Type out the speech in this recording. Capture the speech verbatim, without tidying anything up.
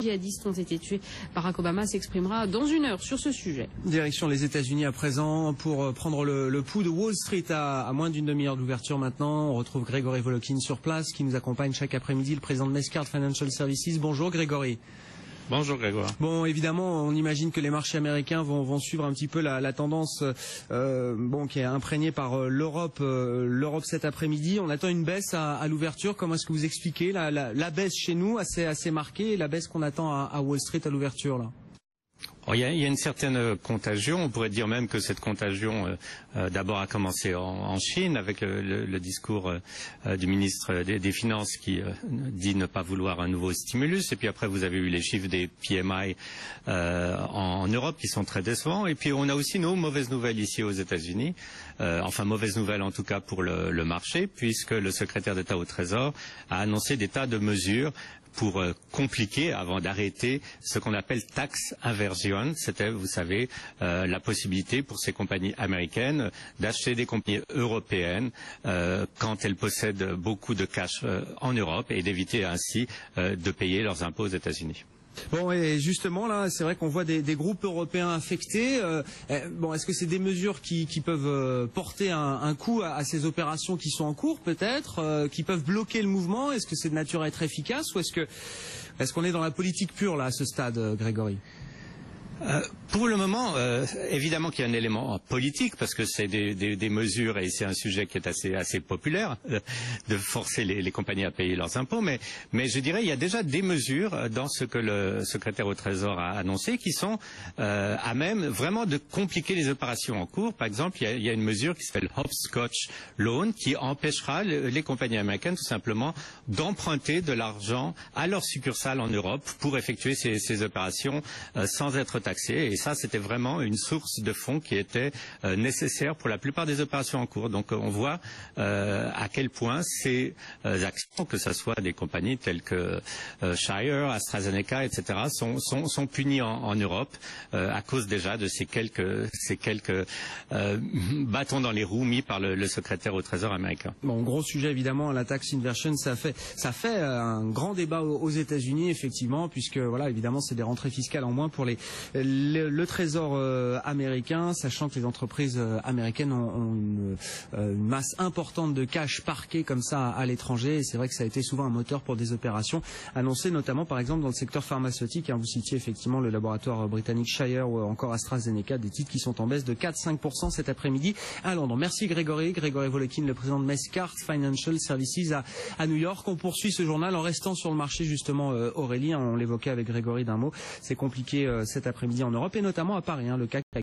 djihadistes ont été tués. Barack Obama s'exprimera dans une heure sur ce sujet. Direction les États-Unis à présent pour prendre le, le pouls de Wall Street à, à moins d'une demi-heure d'ouverture maintenant. On retrouve Grégory Volokin sur place qui nous accompagne chaque après-midi, le président de Mescard Financial Services. Bonjour Grégory. Bonjour Grégoire. Bon, évidemment, on imagine que les marchés américains vont, vont suivre un petit peu la, la tendance euh, bon, qui est imprégnée par euh, l'Europe euh, l'Europe cet après-midi. On attend une baisse à, à l'ouverture. Comment est-ce que vous expliquez la, la, la baisse chez nous, assez, assez marquée, et la baisse qu'on attend à, à Wall Street à l'ouverture là? Il y, a, il y a une certaine contagion, on pourrait dire même que cette contagion euh, euh, d'abord a commencé en, en Chine avec le, le, le discours euh, du ministre des, des Finances qui euh, dit ne pas vouloir un nouveau stimulus, et puis après vous avez eu les chiffres des P M I euh, en, en Europe qui sont très décevants, et puis on a aussi nos mauvaises nouvelles ici aux États-Unis, euh, enfin mauvaises nouvelles en tout cas pour le, le marché, puisque le secrétaire d'État au Trésor a annoncé des tas de mesures pour euh, compliquer avant d'arrêter ce qu'on appelle tax aversion. C'était, vous savez, euh, la possibilité pour ces compagnies américaines d'acheter des compagnies européennes euh, quand elles possèdent beaucoup de cash euh, en Europe et d'éviter ainsi euh, de payer leurs impôts aux États-Unis. Bon, et justement là, c'est vrai qu'on voit des, des groupes européens affectés. Euh, bon, est-ce que c'est des mesures qui, qui peuvent euh, porter un, un coup à, à ces opérations qui sont en cours, peut-être, euh, qui peuvent bloquer le mouvement? Est-ce que c'est de nature à être efficace, ou est-ce que est-ce qu'on est dans la politique pure là à ce stade, Grégory? Euh, pour le moment, euh, évidemment qu'il y a un élément politique parce que c'est des, des, des mesures et c'est un sujet qui est assez, assez populaire euh, de forcer les, les compagnies à payer leurs impôts. Mais, mais je dirais il y a déjà des mesures dans ce que le secrétaire au Trésor a annoncé qui sont euh, à même vraiment de compliquer les opérations en cours. Par exemple, il y a, il y a une mesure qui s'appelle Hopscotch Loan qui empêchera le, les compagnies américaines tout simplement d'emprunter de l'argent à leurs succursales en Europe pour effectuer ces, ces opérations euh, sans être taxé, et ça c'était vraiment une source de fonds qui était euh, nécessaire pour la plupart des opérations en cours. Donc on voit euh, à quel point ces euh, actions, que ce soit des compagnies telles que euh, Shire, AstraZeneca, et cetera, sont, sont, sont punies en, en Europe euh, à cause déjà de ces quelques, ces quelques euh, bâtons dans les roues mis par le, le secrétaire au Trésor américain. Bon, gros sujet évidemment, la tax inversion, ça fait, ça fait un grand débat aux, aux États-Unis effectivement, puisque voilà, évidemment c'est des rentrées fiscales en moins pour les Le, le Trésor euh, américain, sachant que les entreprises euh, américaines ont, ont une, euh, une masse importante de cash parqué comme ça à, à l'étranger, et c'est vrai que ça a été souvent un moteur pour des opérations annoncées, notamment par exemple dans le secteur pharmaceutique. Hein, vous citiez effectivement le laboratoire britannique Shire ou encore AstraZeneca, des titres qui sont en baisse de quatre à cinq pour cent cet après-midi à Londres. Merci Grégory. Grégory Volokin, le président de Mescard Financial Services à, à New York. On poursuit ce journal en restant sur le marché justement, euh, Aurélie, hein, on l'évoquait avec Grégory d'un mot, c'est compliqué euh, cet après-midi en Europe et notamment à Paris, hein, le C A C